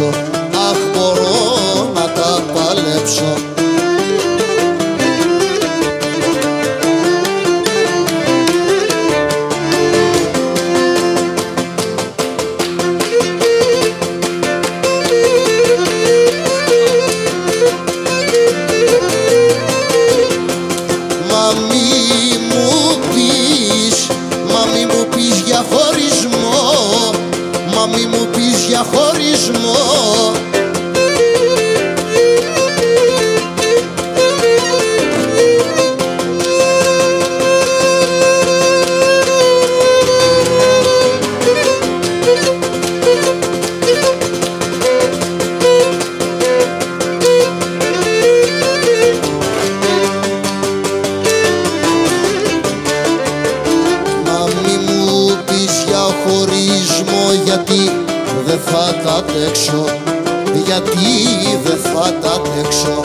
παλέψω, αχ μπορώ να τα παλέψω. Μα μη μου πεις για χωρισμό. Γιατί δεν θα τα αντέξω, γιατί δεν θα τα αντέξω.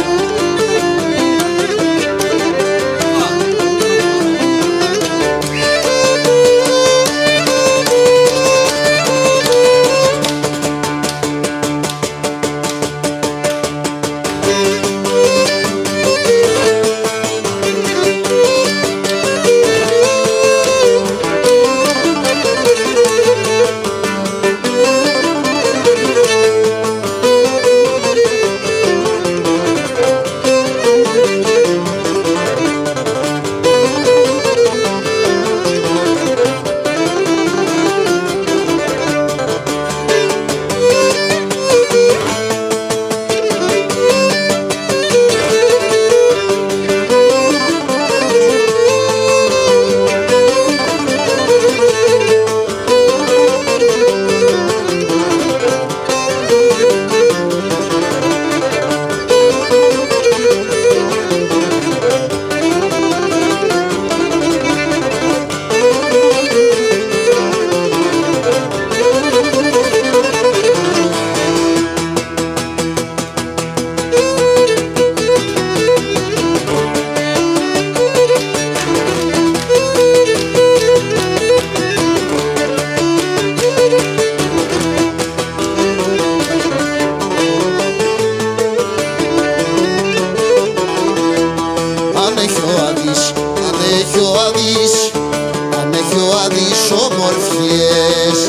Αν έχει ο Άδης όμορφιες.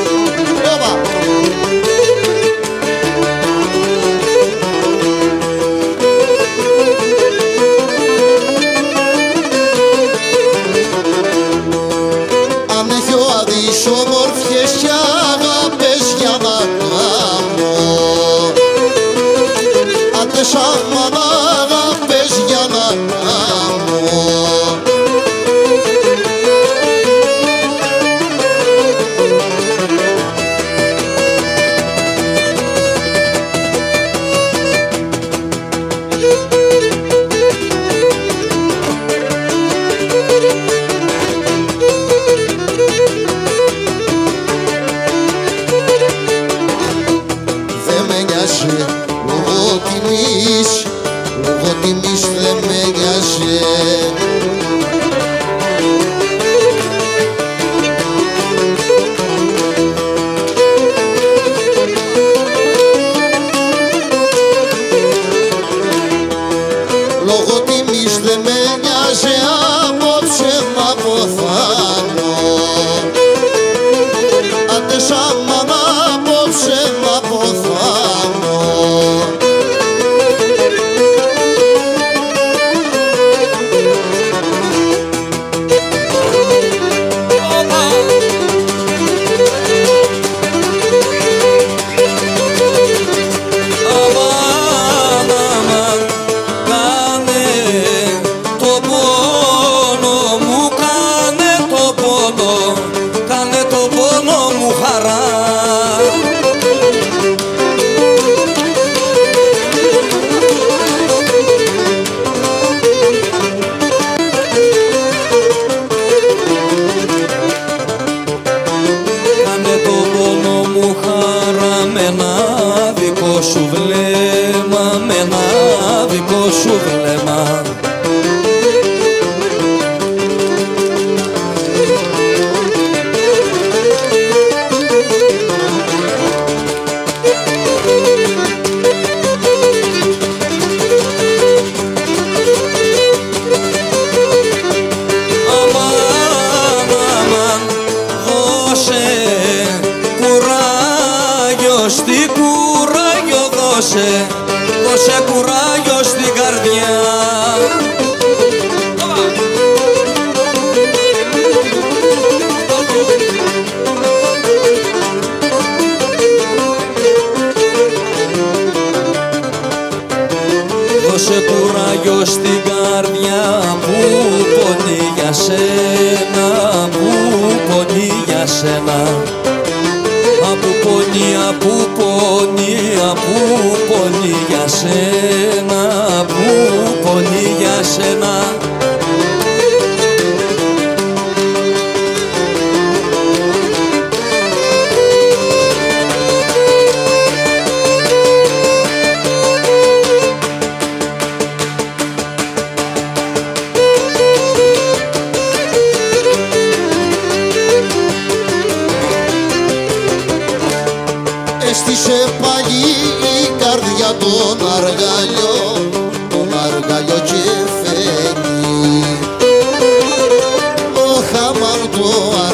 Αν έχει ο Άδης όμορφιες και αγάπες για να κάνω, άντε σαν μάνα αγάπες για να κάνω. Λόγω τιμής δεν με νοιάζει. Λόγω τιμής δεν με νοιάζει, απόψε να ποθάνω. Άντε σαν μάνα απόψε να ποθάνω. Κάνε το δώσε κουράγιο στην καρδιά. Δώσε κουράγιο στην καρδιά που πονεί για σένα, που πονεί για σένα. Που πονεί, που πονεί, που πονεί για σένα, που πονεί για σένα. Έστησε πάλι η καρδιά τον αργαλιό και φαίνει. Ο Χαμάν το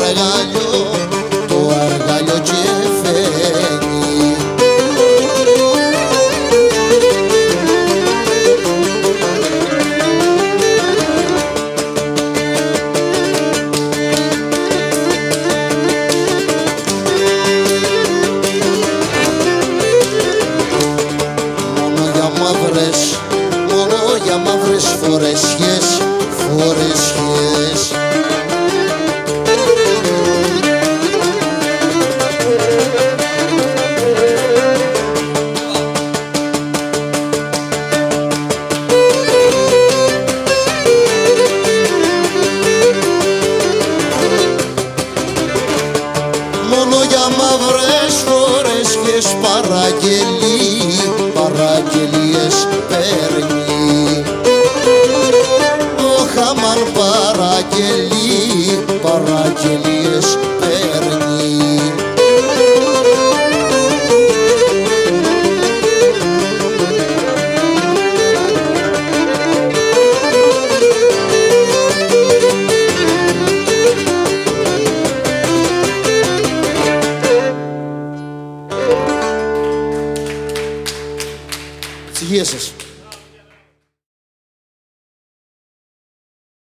αργαλιό και φαίνει. Μόνο για μαύρες φορεσιές. Μόνο για μαύρες φορεσιές παραγγελίες παίρνει. Ο Χαμάν παραγγελίες παίρνει. Υγεία σας.